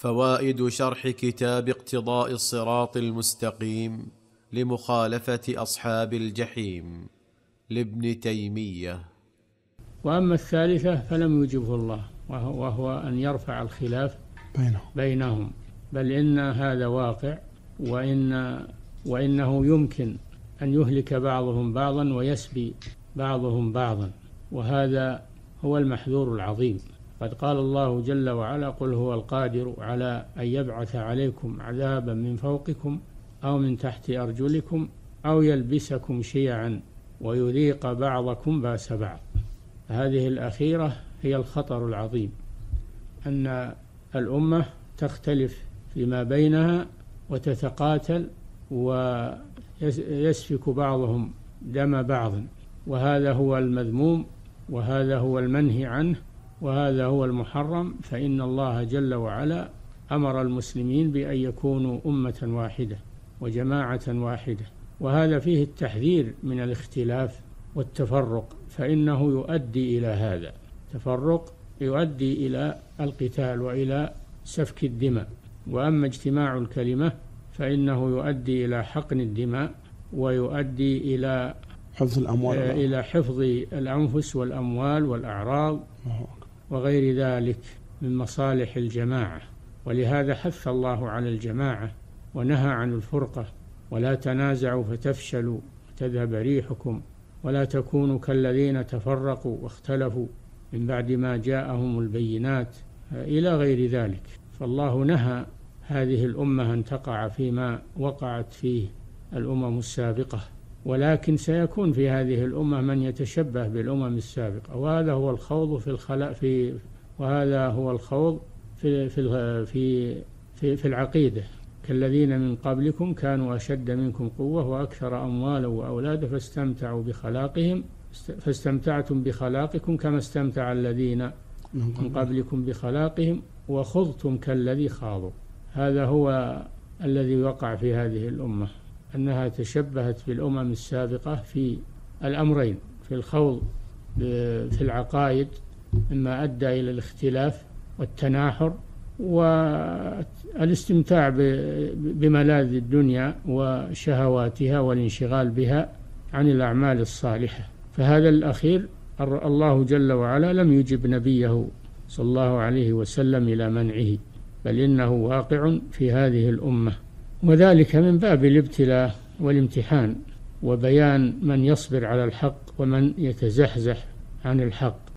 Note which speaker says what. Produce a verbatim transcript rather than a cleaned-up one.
Speaker 1: فوائد شرح كتاب اقتضاء الصراط المستقيم لمخالفة أصحاب الجحيم لابن تيمية.
Speaker 2: وأما الثالثة فلم يجبه الله، وهو أن يرفع الخلاف بينهم، بل إن هذا واقع، وإن وإنه يمكن أن يهلك بعضهم بعضا ويسبي بعضهم بعضا، وهذا هو المحذور العظيم. قد قال الله جل وعلا: قل هو القادر على أن يبعث عليكم عذابا من فوقكم أو من تحت أرجلكم أو يلبسكم شيعا ويذيق بعضكم بأس بعض. هذه الأخيرة هي الخطر العظيم، أن الأمة تختلف فيما بينها وتتقاتل ويسفك بعضهم دم بعض، وهذا هو المذموم، وهذا هو المنهي عنه، وهذا هو المحرم. فإن الله جل وعلا أمر المسلمين بأن يكونوا أمة واحدة وجماعة واحدة، وهذا فيه التحذير من الاختلاف والتفرق، فإنه يؤدي إلى هذا التفرق، يؤدي إلى القتال وإلى سفك الدماء. وأما اجتماع الكلمة فإنه يؤدي إلى حقن الدماء، ويؤدي إلى
Speaker 3: حفظ الأموال
Speaker 2: إلى حفظ الأنفس والأموال والأعراض وغير ذلك من مصالح الجماعة. ولهذا حث الله على الجماعة ونهى عن الفرقة: ولا تنازعوا فتفشلوا وتذهب ريحكم ولا تكونوا كالذين تفرقوا واختلفوا من بعد ما جاءهم البينات، إلى غير ذلك. فالله نهى هذه الأمة أن تقع فيما وقعت فيه الأمم السابقة، ولكن سيكون في هذه الأمة من يتشبه بالأمم السابقة، وهذا هو الخوض في الخلاء في وهذا هو الخوض في في في في, في العقيدة. كالذين من قبلكم كانوا أشد منكم قوة وأكثر أموالا وأولادا فاستمتعوا بخلاقهم فاستمتعتم بخلاقكم كما استمتع الذين من قبلكم بخلاقهم وخضتم كالذي خاضوا. هذا هو الذي وقع في هذه الأمة، أنها تشبهت بالأمم السابقة في الأمرين: في الخوض في العقائد مما أدى إلى الاختلاف والتناحر، والاستمتاع بملاذ الدنيا وشهواتها والانشغال بها عن الأعمال الصالحة. فهذا الأخير الله جل وعلا لم يجب نبيه صلى الله عليه وسلم إلى منعه، بل إنه واقع في هذه الأمة، وذلك من باب الابتلاء والامتحان وبيان من يصبر على الحق ومن يتزحزح عن الحق.